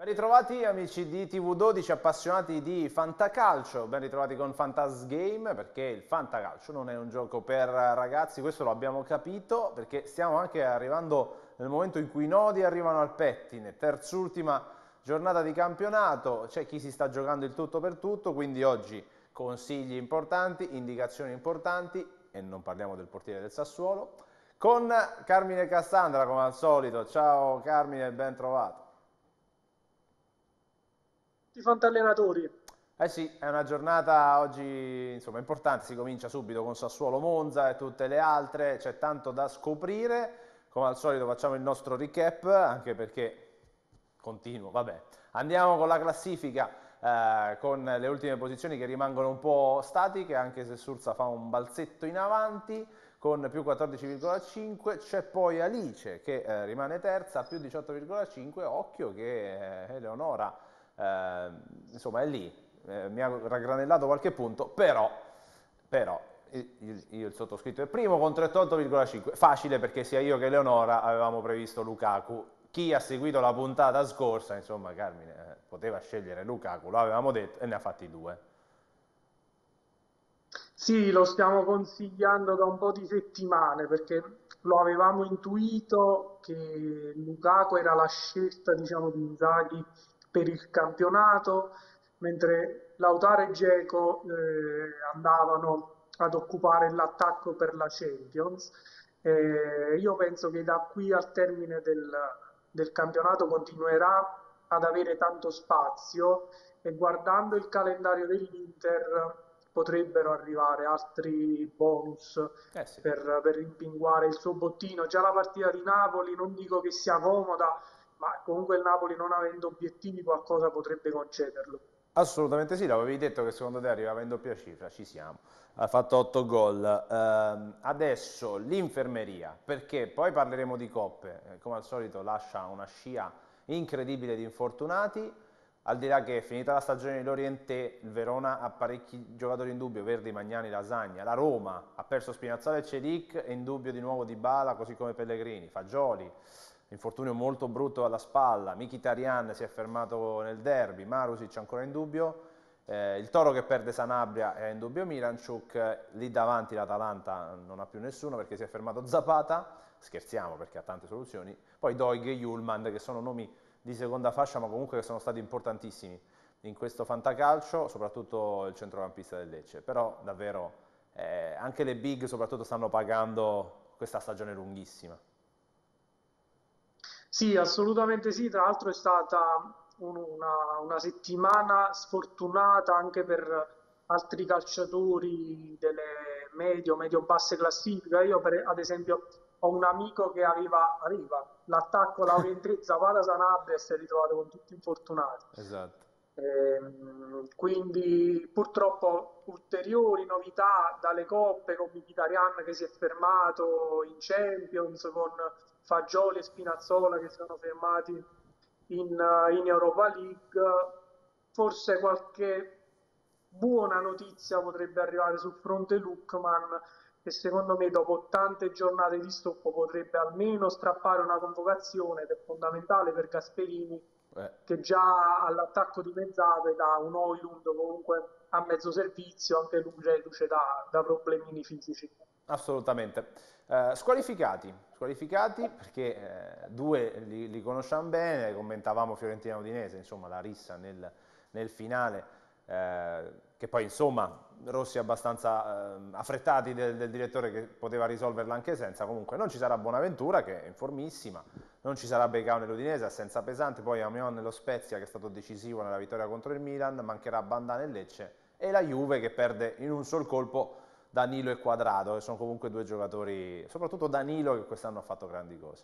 Ritrovati amici di TV12, appassionati di fantacalcio, ben ritrovati con Fantasgame, perché il fantacalcio non è un gioco per ragazzi, questo lo abbiamo capito, perché stiamo anche arrivando nel momento in cui i nodi arrivano al pettine, terzultima giornata di campionato, c'è chi si sta giocando il tutto per tutto, quindi oggi consigli importanti, indicazioni importanti, e non parliamo del portiere del Sassuolo, con Carmine Cassandra come al solito. Ciao Carmine, ben trovato. I fantallenatori. Eh sì, è una giornata oggi insomma importante, si comincia subito con Sassuolo Monza e tutte le altre, c'è tanto da scoprire, come al solito facciamo il nostro recap, anche perché continuo, vabbè. Andiamo con la classifica, con le ultime posizioni che rimangono un po' statiche, anche se Sursa fa un balzetto in avanti con più 14,5, c'è poi Alice che rimane terza, più 18,5, occhio che Eleonora insomma è lì, mi ha raggranellato qualche punto, però io il sottoscritto è primo con 38,5, facile perché sia io che Eleonora avevamo previsto Lukaku. Chi ha seguito la puntata scorsa, insomma Carmine, poteva scegliere Lukaku, lo avevamo detto e ne ha fatti due. Sì, lo stiamo consigliando da un po' di settimane perché lo avevamo intuito che Lukaku era la scelta, diciamo, di Inzaghi per il campionato, mentre Lautaro e Dzeko andavano ad occupare l'attacco per la Champions. Io penso che da qui al termine del campionato continuerà ad avere tanto spazio e guardando il calendario dell'Inter potrebbero arrivare altri bonus Eh sì. per rimpinguare il suo bottino. Già la partita di Napoli non dico che sia comoda, ma comunque il Napoli non avendo obiettivi qualcosa potrebbe concederlo. Assolutamente sì, l'avevi detto che secondo te arrivava in doppia cifra, ci siamo. Ha fatto 8 gol. Adesso l'infermeria, perché poi parleremo di coppe. Come al solito lascia una scia incredibile di infortunati. Al di là che finita la stagione di Lorientè, il Verona ha parecchi giocatori in dubbio, Verdi, Magnani, Lasagna. La Roma ha perso Spinazzola e Celic, è in dubbio di nuovo Dybala, così come Pellegrini. Fagioli, infortunio molto brutto alla spalla. Mkhitaryan si è fermato nel derby, Marusic ancora in dubbio. Il Toro che perde Sanabria è in dubbio Miranchuk, lì davanti l'Atalanta non ha più nessuno perché si è fermato Zapata, scherziamo perché ha tante soluzioni, poi Doig e Julman che sono nomi di seconda fascia ma comunque che sono stati importantissimi in questo fantacalcio, soprattutto il centrocampista del Lecce, però davvero anche le big soprattutto stanno pagando questa stagione lunghissima. Sì, assolutamente sì, tra l'altro è stata una settimana sfortunata anche per altri calciatori delle medio-basse classifiche. Ad esempio, ho un amico che aveva l'attacco Laurientè, Zapata, Sanabria e si è ritrovato con tutti infortunati. Esatto. Quindi purtroppo ulteriori novità dalle coppe con Mkhitaryan che si è fermato in Champions, con Fagioli e Spinazzola che sono fermati in Europa League. Forse qualche buona notizia potrebbe arrivare sul fronte Lookman, che secondo me dopo tante giornate di stoppo potrebbe almeno strappare una convocazione ed è fondamentale per Gasperini Eh. che già all'attacco di mezz'ape da un Oilund comunque a mezzo servizio, anche lui reduce da problemini fisici. Assolutamente. Squalificati perché due li conosciamo bene, commentavamo Fiorentina Udinese, insomma la rissa nel finale, che poi insomma Rossi abbastanza affrettati del direttore che poteva risolverla anche senza, comunque non ci sarà Bonaventura che è in formissima, non ci sarà Becao nell'Udinese, assenza pesante, poi Amion nello Spezia che è stato decisivo nella vittoria contro il Milan, mancherà Bandà nel Lecce e la Juve che perde in un sol colpo Danilo e Quadrado, che sono comunque due giocatori, soprattutto Danilo che quest'anno ha fatto grandi cose.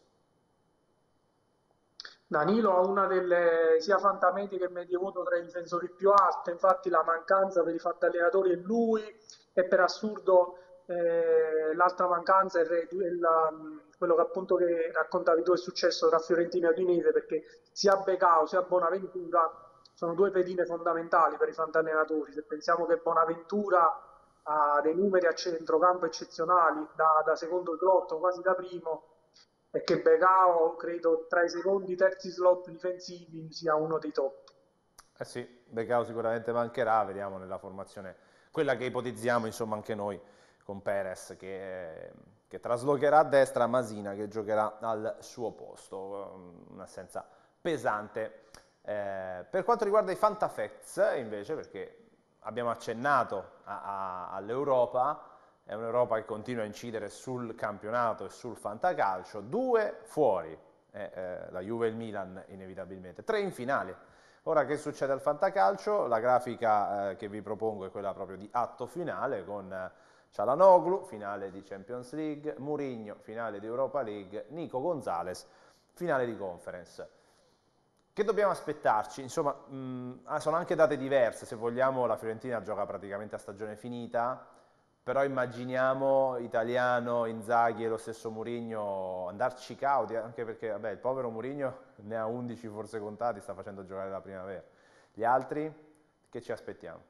Danilo ha una delle sia fantametie che medioevo tra i difensori più alte, infatti la mancanza per i fantallenatori è lui e per assurdo l'altra mancanza quello che appunto che raccontavi tu è successo tra Fiorentina e Udinese perché sia Becao sia Bonaventura sono due pedine fondamentali per i fantallenatori. Se pensiamo che Bonaventura ha dei numeri a centrocampo eccezionali da secondo Grotto, quasi da primo, e che Becao, credo, tra i secondi, terzi slot difensivi sia uno dei top. Eh sì, Becao sicuramente mancherà, vediamo nella formazione, quella che ipotizziamo insomma anche noi con Perez che traslocherà a destra, Masina che giocherà al suo posto, un'assenza pesante. Per quanto riguarda i Fantafacts invece, perché abbiamo accennato all'Europa, è un'Europa che continua a incidere sul campionato e sul fantacalcio, 2 fuori, la Juve e il Milan inevitabilmente, 3 in finale. Ora che succede al fantacalcio? La grafica che vi propongo è quella proprio di atto finale con Çalhanoğlu, finale di Champions League, Mourinho, finale di Europa League, Nico Gonzalez, finale di Conference. Che dobbiamo aspettarci? Insomma, sono anche date diverse, se vogliamo la Fiorentina gioca praticamente a stagione finita, però immaginiamo Italiano, Inzaghi e lo stesso Mourinho andarci cauti, anche perché vabbè, il povero Mourinho ne ha 11 forse contati, sta facendo giocare la primavera. Gli altri, che ci aspettiamo?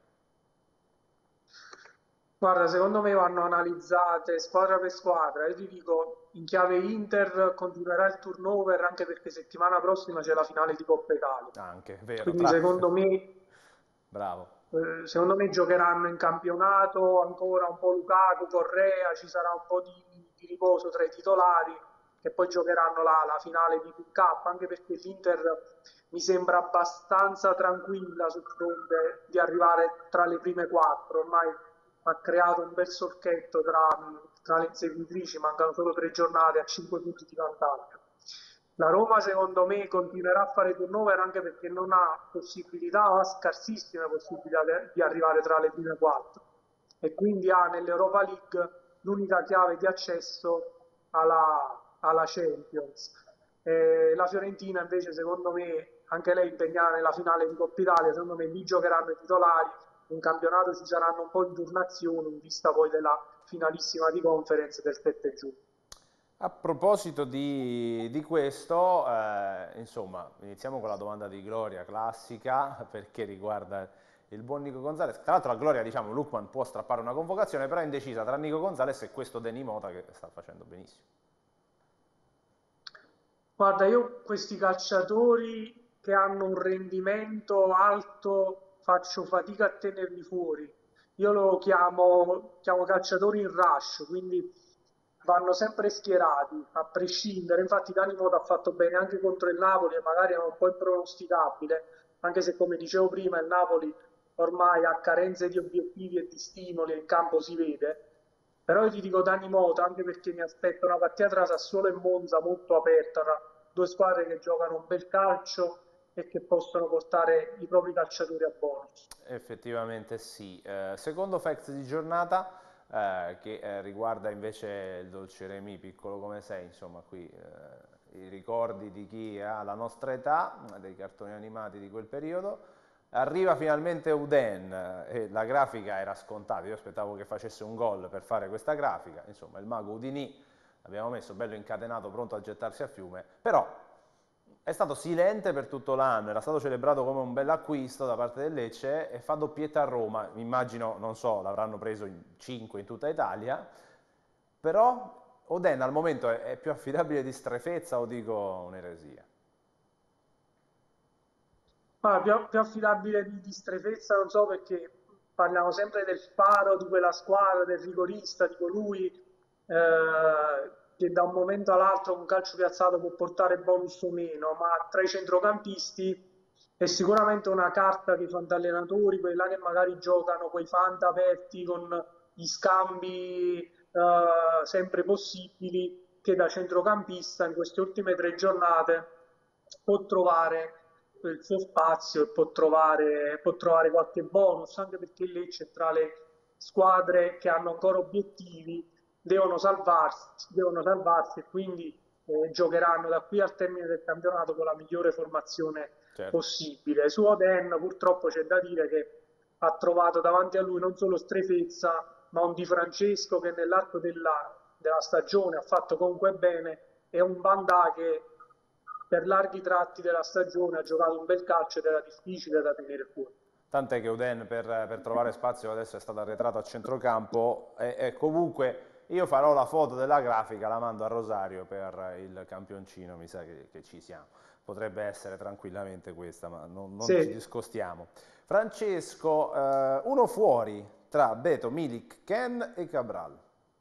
Guarda, secondo me vanno analizzate squadra per squadra. Io ti dico, in chiave Inter continuerà il turnover anche perché settimana prossima c'è la finale di Coppa Italia. Anche, vero, Quindi Bravo. secondo me giocheranno in campionato ancora un po' Lukaku, Correa, ci sarà un po' di riposo tra i titolari che poi giocheranno la finale di Cup, anche perché l'Inter mi sembra abbastanza tranquilla sul fronte di arrivare tra le prime quattro. Ormai ha creato un bel solchetto tra le inseguitrici, mancano solo 3 giornate a 5 punti di vantaggio. La Roma secondo me continuerà a fare turnover anche perché non ha possibilità, o ha scarsissime possibilità di arrivare tra le prime quattro e quindi ha nell'Europa League l'unica chiave di accesso alla Champions. La Fiorentina invece secondo me, anche lei impegnata nella finale di Coppa Italia, secondo me lì giocheranno i titolari, in campionato ci saranno un po' di turnazioni in vista poi della finalissima di conference del 7 giugno. A proposito di questo, insomma, iniziamo con la domanda di Gloria classica perché riguarda il buon Nico Gonzalez. Tra l'altro a Gloria, diciamo, Lookman può strappare una convocazione, però è indecisa tra Nico Gonzalez e questo Deni Mota che sta facendo benissimo. Guarda, io questi calciatori che hanno un rendimento alto faccio fatica a tenerli fuori. Io lo chiamo calciatori in rush, quindi vanno sempre schierati, a prescindere. Infatti Dani Mota ha fatto bene anche contro il Napoli e magari era un po' impronosticabile, anche se come dicevo prima il Napoli ormai ha carenze di obiettivi e di stimoli e in campo si vede. Però io ti dico Dani Mota anche perché mi aspetto una partita tra Sassuolo e Monza molto aperta, tra due squadre che giocano un bel calcio e che possono portare i propri calciatori a bonus. Effettivamente sì. Secondo fact di giornata che riguarda invece il Dolce Remi, piccolo come sei, insomma qui i ricordi di chi ha la nostra età, dei cartoni animati di quel periodo. Arriva finalmente Uden e la grafica era scontata, io aspettavo che facesse un gol per fare questa grafica, insomma il mago Udinì l'abbiamo messo bello incatenato, pronto a gettarsi a fiume, però è stato silente per tutto l'anno, era stato celebrato come un bell'acquisto da parte del Lecce e fa doppietta a Roma, immagino, non so, l'avranno preso in 5 in tutta Italia, però Oden al momento è più affidabile di Strefezza o dico un'eresia? Ma più affidabile di Strefezza non so perché parliamo sempre del faro di quella squadra, del rigorista, di colui che da un momento all'altro un calcio piazzato può portare bonus o meno, ma tra i centrocampisti è sicuramente una carta che i fantallenatori, quelli là che magari giocano quei fanta aperti con gli scambi sempre possibili, che da centrocampista in queste ultime 3 giornate può trovare il suo spazio e può trovare qualche bonus, anche perché il Lecce è tra le squadre che hanno ancora obiettivi, devono salvarsi e quindi giocheranno da qui al termine del campionato con la migliore formazione Certo. possibile. Su Oden purtroppo c'è da dire che ha trovato davanti a lui non solo strefezza, ma un Di Francesco che nell'arco della stagione ha fatto comunque bene e un Bandà che per larghi tratti della stagione ha giocato un bel calcio ed era difficile da tenere fuori. Tant'è che Uden per trovare spazio adesso è stato arretrato a centrocampo e comunque io farò la foto della grafica, la mando a Rosario per il campioncino, mi sa che ci siamo. Potrebbe essere tranquillamente questa, ma non ci Sì. discostiamo. Francesco, uno fuori tra Beto, Milik, Ken e Cabral.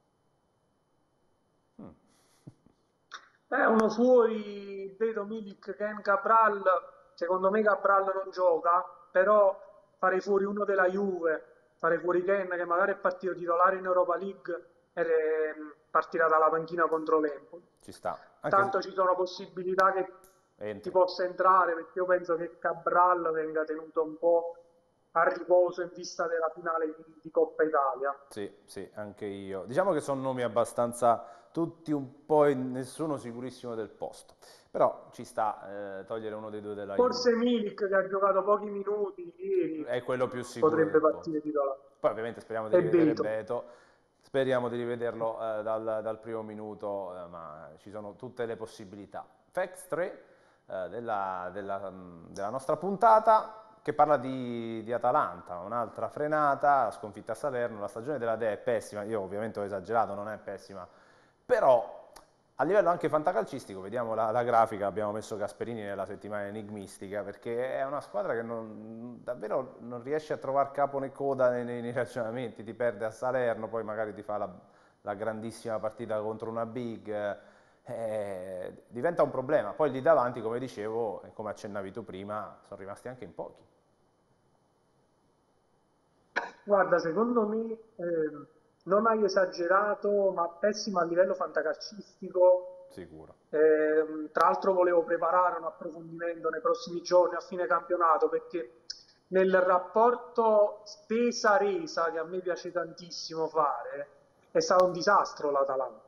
Mm. Uno fuori, vedo Milik, Ken Cabral, secondo me Cabral non gioca, però farei fuori uno della Juve, farei fuori Ken che magari è partito titolare in Europa League e partirà dalla panchina contro l'Empoli. Ci sta, anche se Tanto ci sono possibilità che ti entra. possa entrare perché io penso che Cabral venga tenuto un po' a riposo in vista della finale di Coppa Italia. Sì, sì, anche io. Diciamo che sono nomi abbastanza tutti un po' nessuno sicurissimo del posto. Però ci sta togliere uno dei due della Juve. Forse Milik che ha giocato pochi minuti ieri È quello più sicuro potrebbe del posto. partire titolare. Poi ovviamente speriamo di E rivedere Beto. Beto, speriamo di rivederlo dal primo minuto, ma ci sono tutte le possibilità. Facts 3 della nostra puntata che parla di Atalanta, un'altra frenata, sconfitta a Salerno, la stagione della Dea è pessima, io ovviamente ho esagerato, non è pessima, però a livello anche fantacalcistico, vediamo la grafica, abbiamo messo Gasperini nella settimana enigmistica perché è una squadra che davvero non riesce a trovare capo né coda nei ragionamenti, ti perde a Salerno, poi magari ti fa la grandissima partita contro una big, diventa un problema. Poi lì davanti, come dicevo, e come accennavi tu prima, sono rimasti anche in pochi, Guarda, secondo me non hai esagerato, ma pessimo a livello fantacalcistico. sicuro. Tra l'altro volevo preparare un approfondimento nei prossimi giorni a fine campionato perché nel rapporto spesa-resa che a me piace tantissimo fare è stato un disastro l'Atalanta.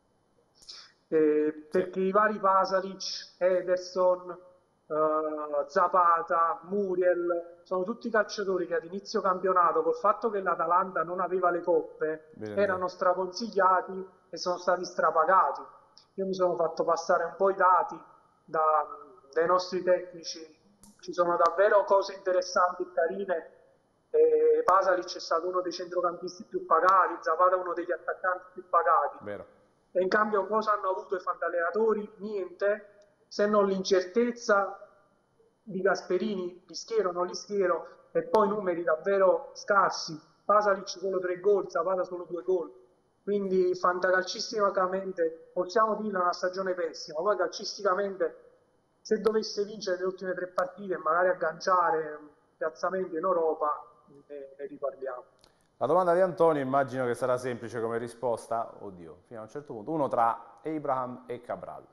Sì, Perché i vari Pasalic, Ederson, Zapata, Muriel sono tutti calciatori che ad inizio campionato, col fatto che l'Atalanta non aveva le coppe, Berendier. erano straconsigliati e sono stati strapagati. Io mi sono fatto passare un po' i dati dai nostri tecnici, ci sono davvero cose interessanti e carine. Pasalic è stato uno dei centrocampisti più pagati, Zapata uno degli attaccanti più pagati. Vero. E in cambio cosa hanno avuto i fantallenatori? Niente, se non l'incertezza di Gasperini, li schiero, non li schiero, e poi numeri davvero scarsi. Pasalic solo 3 gol, Zapata solo 2 gol. Quindi fantacalcisticamente possiamo dire una stagione pessima, poi calcisticamente se dovesse vincere le ultime 3 partite e magari agganciare un piazzamento in Europa, ne riparliamo. La domanda di Antonio immagino che sarà semplice come risposta, oddio, fino a un certo punto, uno tra Abraham e Cabral.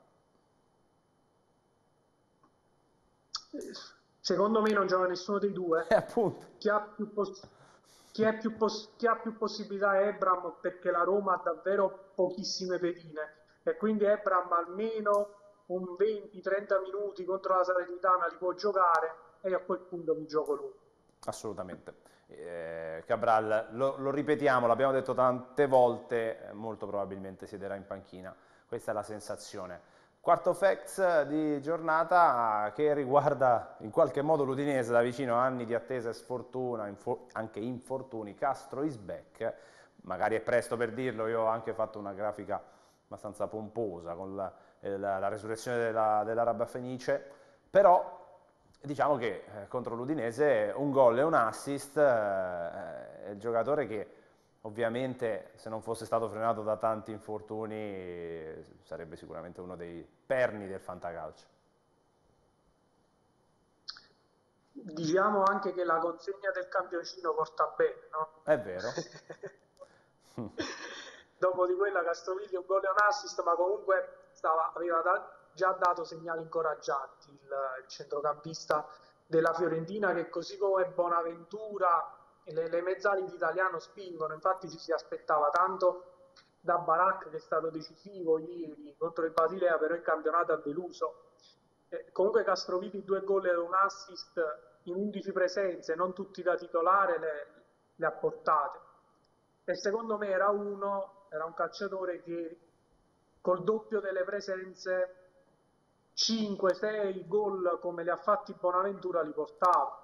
Secondo me non gioca nessuno dei due. E appunto, Chi ha più, chi ha più possibilità è Ebram perché la Roma ha davvero pochissime pedine e quindi Ebram almeno un 20-30 minuti contro la Salernitana li può giocare e a quel punto mi gioco lui. assolutamente. Cabral, lo ripetiamo, l'abbiamo detto tante volte, molto probabilmente siederà in panchina. Questa è la sensazione. Quarto facts di giornata che riguarda in qualche modo l'Udinese da vicino, anni di attesa e sfortuna, anche infortuni. Castro is back, magari è presto per dirlo, io ho anche fatto una grafica abbastanza pomposa con la resurrezione dell'Araba Fenice, però diciamo che contro l'Udinese un gol e un assist, è il giocatore che ovviamente se non fosse stato frenato da tanti infortuni sarebbe sicuramente uno dei perni del fantacalcio. Diciamo anche che la consegna del campioncino porta bene, no? È vero. Dopo di quella Castrovilli un gol e un assist, ma comunque aveva già dato segnali incoraggianti il centrocampista della Fiorentina che così come Bonaventura e le mezzali di Italiano spingono, infatti ci si aspettava tanto da Barak che è stato decisivo ieri contro il Basilea, però il campionato ha deluso. Comunque Castrovilli 2 gol e un assist in 11 presenze, non tutti da titolare, le ha portate. E secondo me era un calciatore che col doppio delle presenze 5-6 gol come li ha fatti Bonaventura li portava.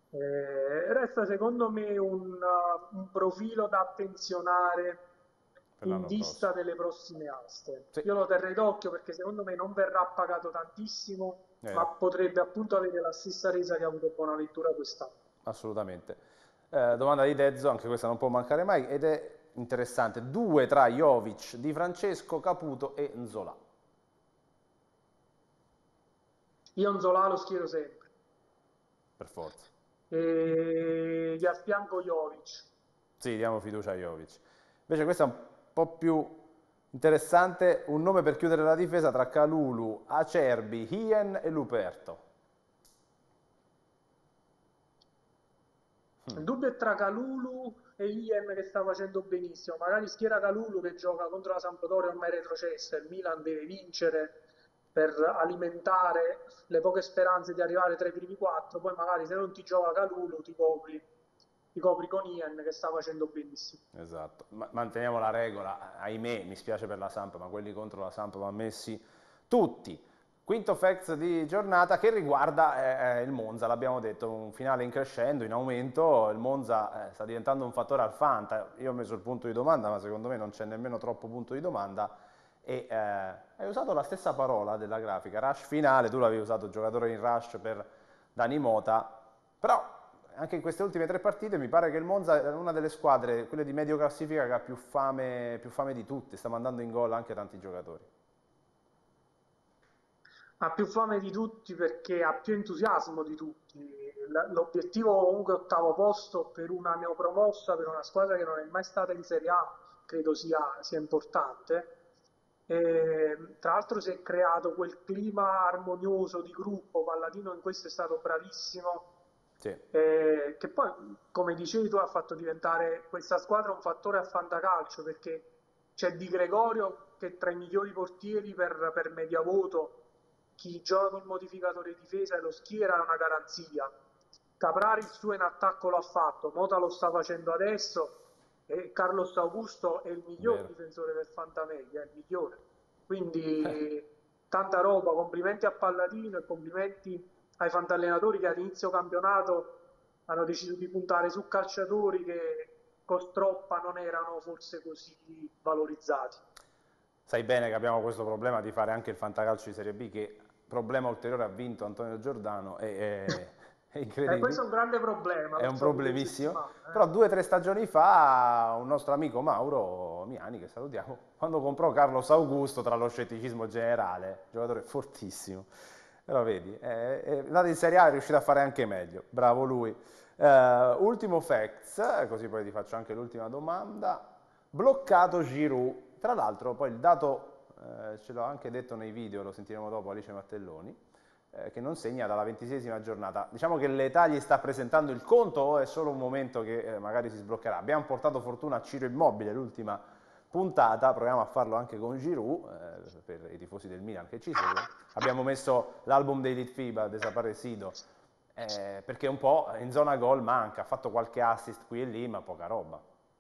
Resta secondo me un profilo da attenzionare per in l'anno prossimo. vista delle prossime aste. Sì, Io lo terrei d'occhio perché secondo me non verrà pagato tantissimo, ma vero, potrebbe appunto avere la stessa resa che ha avuto Bonaventura quest'anno. assolutamente. Domanda di Dezzo, anche questa non può mancare mai, ed è interessante. Due tra Jovic, Di Francesco, Caputo e Nzola. Io Nzola lo schiero sempre Per forza. e gli affianco Jovic. Sì, diamo fiducia a Jovic. Invece questa è un po' più interessante, un nome per chiudere la difesa tra Calulu, Acerbi, Hien e Luperto. Il dubbio è tra Calulu e Ien che sta facendo benissimo. Magari schiera Calulu che gioca contro la Sampdoria ormai retrocessa. Il Milan deve vincere per alimentare le poche speranze di arrivare tra i primi quattro. Poi magari se non ti gioca Calulu ti copri con Ien che sta facendo benissimo. Esatto, manteniamo la regola, ahimè, mi spiace per la Samp, ma quelli contro la Samp vanno messi tutti. Quinto fax di giornata che riguarda il Monza, l'abbiamo detto, un finale in crescendo, in aumento, il Monza sta diventando un fattore al Fanta, io ho messo il punto di domanda, ma secondo me non c'è nemmeno troppo punto di domanda, e hai usato la stessa parola della grafica, rush finale, tu l'avevi usato giocatore in rush per Dani Mota, però anche in queste ultime tre partite mi pare che il Monza è una delle squadre, quelle di medio classifica, che ha più fame di tutte, sta mandando in gol anche tanti giocatori. Ha più fame di tutti perché ha più entusiasmo di tutti. L'obiettivo comunque ottavo posto per una neopromossa, per una squadra che non è mai stata in Serie A, credo sia importante. E, tra l'altro si è creato quel clima armonioso di gruppo, Palladino in questo è stato bravissimo, Sì, che poi, come dicevi tu, ha fatto diventare questa squadra un fattore a fantacalcio perché c'è Di Gregorio che è tra i migliori portieri per media voto, chi gioca col modificatore difesa e lo schiera è una garanzia. Caprari il suo in attacco l'ha fatto, Mota lo sta facendo adesso e Carlos Augusto è il miglior vero. difensore del Fantameglia, è il migliore. Quindi tanta roba, complimenti a Palladino e complimenti ai fantallenatori che all'inizio campionato hanno deciso di puntare su calciatori che con Stroppa non erano forse così valorizzati. Sai bene che abbiamo questo problema di fare anche il fantacalcio di Serie B, che problema ulteriore ha vinto Antonio Giordano, è E questo incredibile, è un grande problema, è lo un so pure in problemissimo. settimana. Però 2 o 3 stagioni fa un nostro amico Mauro Miani, che salutiamo, quando comprò Carlos Augusto, tra lo scetticismo generale, giocatore fortissimo, però vedi, è andato in Serie A, è riuscito a fare anche meglio, bravo lui. Ultimo facts, così poi ti faccio anche l'ultima domanda. Bloccato Giroud. Tra l'altro, poi il dato, ce l'ho anche detto nei video, lo sentiremo dopo Alice Mattelloni, che non segna dalla 26esima giornata. Diciamo che l'età gli sta presentando il conto o è solo un momento che magari si sbloccherà? Abbiamo portato fortuna a Ciro Immobile l'ultima puntata, proviamo a farlo anche con Giroud, per i tifosi del Milan che ci seguono. Abbiamo messo l'album dei Litfiba, Desaparecido, perché un po' in zona gol manca, ha fatto qualche assist qui e lì, ma poca roba.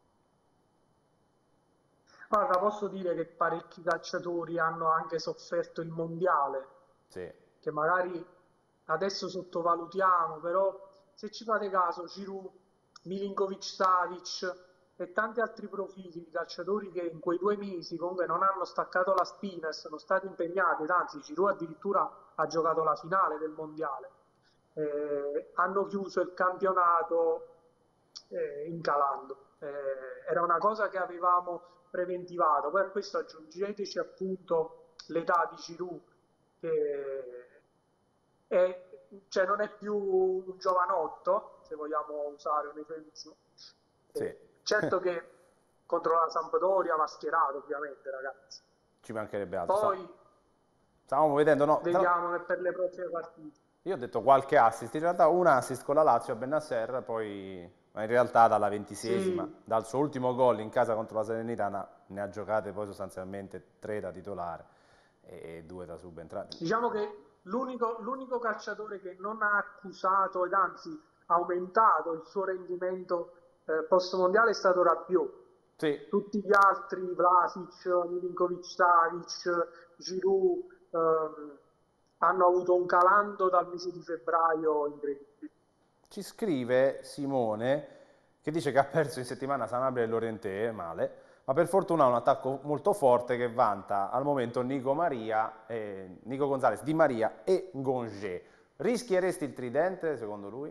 Guarda, posso dire che parecchi calciatori hanno anche sofferto il mondiale, Sì, che magari adesso sottovalutiamo, però se ci fate caso, Giroud, Milinkovic-Savic e tanti altri profili di calciatori che in quei 2 mesi comunque non hanno staccato la spina e sono stati impegnati, ed anzi Giroud addirittura ha giocato la finale del mondiale, hanno chiuso il campionato incalando. Era una cosa che avevamo preventivato. Poi a questo aggiungeteci appunto l'età di Giroud, che cioè non è più un giovanotto, se vogliamo usare un eufemismo. sì, Certo che contro la Sampdoria va schierato, ovviamente, ragazzi. ci mancherebbe altro. Poi Stavamo vedendo, no, vediamo che per le prossime partite. io ho detto qualche assist, in realtà un assist con la Lazio a Bennacer, poi ma in realtà dalla 26esima, Sì, dal suo ultimo gol in casa contro la Salernitana, ne ha giocate poi sostanzialmente 3 da titolare e 2 da subentrante. diciamo che l'unico calciatore che non ha accusato ed anzi ha aumentato il suo rendimento post-mondiale è stato Rabiot. Sì, Tutti gli altri, Vlasic, Milinkovic-Savic, Giroud, hanno avuto un calando dal mese di febbraio incredibile. ci scrive Simone che dice che ha perso in settimana Sanabria e Lorente, male, ma per fortuna ha un attacco molto forte che vanta al momento Nico Gonzalez, Di Maria e Gonge. Rischieresti il tridente secondo lui?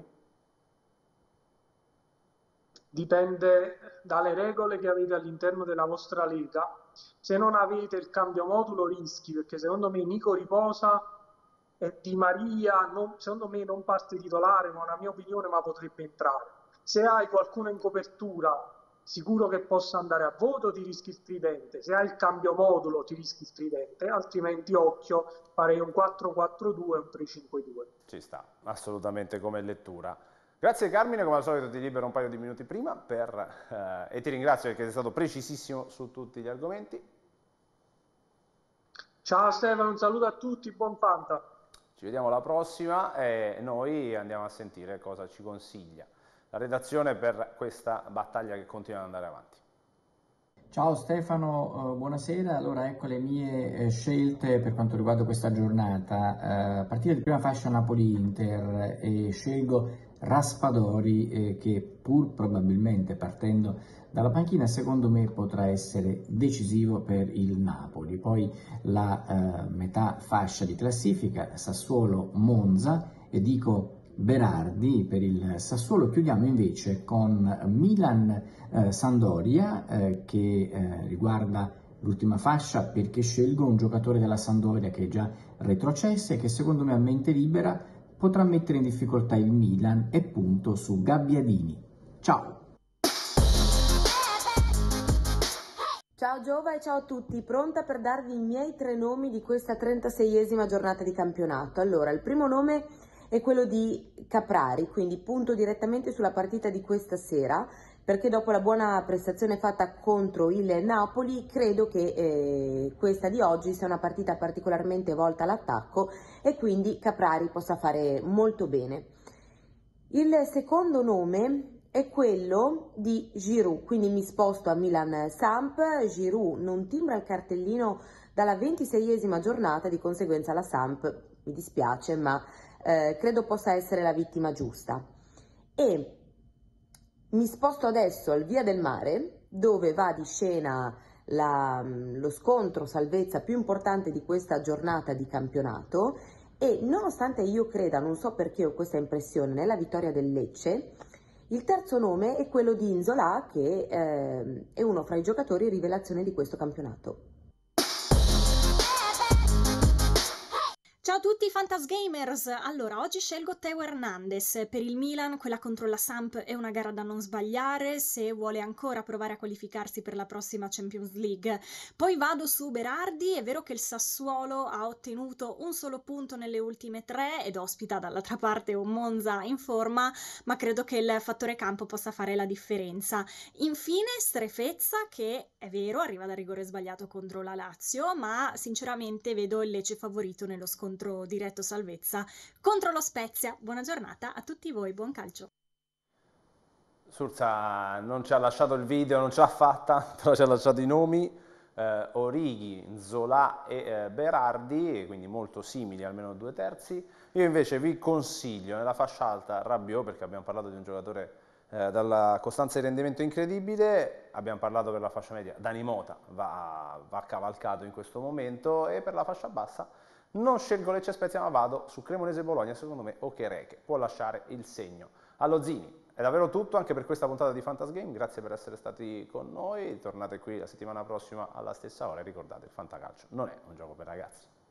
Dipende dalle regole che avete all'interno della vostra lega. Se non avete il cambio modulo rischi, perché secondo me Nico riposa e Di Maria secondo me non parte titolare, ma è una mia opinione, ma potrebbe entrare. Se hai qualcuno in copertura sicuro che possa andare a voto, ti rischi il tridente. Se hai il cambio modulo, ti rischi il tridente, altrimenti occhio, farei un 4-4-2 e un 3-5-2. Ci sta, assolutamente come lettura. Grazie Carmine, come al solito ti libero un paio di minuti prima e ti ringrazio perché sei stato precisissimo su tutti gli argomenti. Ciao Stefano, un saluto a tutti, buon Fanta. Ci vediamo alla prossima e noi andiamo a sentire cosa ci consiglia la redazione per questa battaglia che continua ad andare avanti. Ciao Stefano, buonasera. Allora ecco le mie scelte per quanto riguarda questa giornata. Partita di prima fascia Napoli-Inter e scelgo Raspadori che pur probabilmente partendo dalla panchina secondo me potrà essere decisivo per il Napoli. Poi la metà fascia di classifica Sassuolo-Monza e dico Berardi per il Sassuolo. Chiudiamo invece con Milan-Sampdoria che riguarda l'ultima fascia perché scelgo un giocatore della Sampdoria che è già retrocessa e che secondo me a mente libera potrà mettere in difficoltà il Milan e punto su Gabbiadini. Ciao! Ciao Giova e ciao a tutti, pronta per darvi i miei 3 nomi di questa 36esima giornata di campionato. Allora, il primo nome è quello di Caprari, quindi punto direttamente sulla partita di questa sera, perché dopo la buona prestazione fatta contro il Napoli, credo che questa di oggi sia una partita particolarmente volta all'attacco e quindi Caprari possa fare molto bene. Il secondo nome è quello di Giroud, quindi mi sposto a Milan-Samp. Giroud non timbra il cartellino dalla 26esima giornata, di conseguenza la Samp, mi dispiace, ma credo possa essere la vittima giusta. E mi sposto adesso al Via del Mare, dove va di scena lo scontro salvezza più importante di questa giornata di campionato e nonostante io creda, non so perché ho questa impressione, nella vittoria del Lecce, il terzo nome è quello di Nzola, che è uno fra i giocatori rivelazione di questo campionato. Ciao a tutti Fantasgamers! Allora, oggi scelgo Teo Hernandez. Per il Milan quella contro la Samp è una gara da non sbagliare se vuole ancora provare a qualificarsi per la prossima Champions League. Poi vado su Berardi, è vero che il Sassuolo ha ottenuto un solo punto nelle ultime 3 ed ospita dall'altra parte un Monza in forma, ma credo che il fattore campo possa fare la differenza. Infine Strefezza, che è vero arriva da rigore sbagliato contro la Lazio, ma sinceramente vedo il Lecce favorito nello scontro diretto salvezza contro lo Spezia. Buona giornata a tutti voi, buon calcio. Surza non ci ha lasciato il video, non ce l'ha fatta, però ci ha lasciato i nomi, Orighi, Zola e Berardi, quindi molto simili, almeno 2/3. Io invece vi consiglio nella fascia alta Rabiot, perché abbiamo parlato di un giocatore dalla costanza di rendimento incredibile, abbiamo parlato per la fascia media, Dani Mota va cavalcato in questo momento e per la fascia bassa non scelgo Lecce Spezia ma vado su Cremonese Bologna, secondo me Okereke può lasciare il segno. Allo Zini, è davvero tutto anche per questa puntata di Fantasgame, grazie per essere stati con noi, tornate qui la settimana prossima alla stessa ora e ricordate il fantacalcio non è un gioco per ragazzi.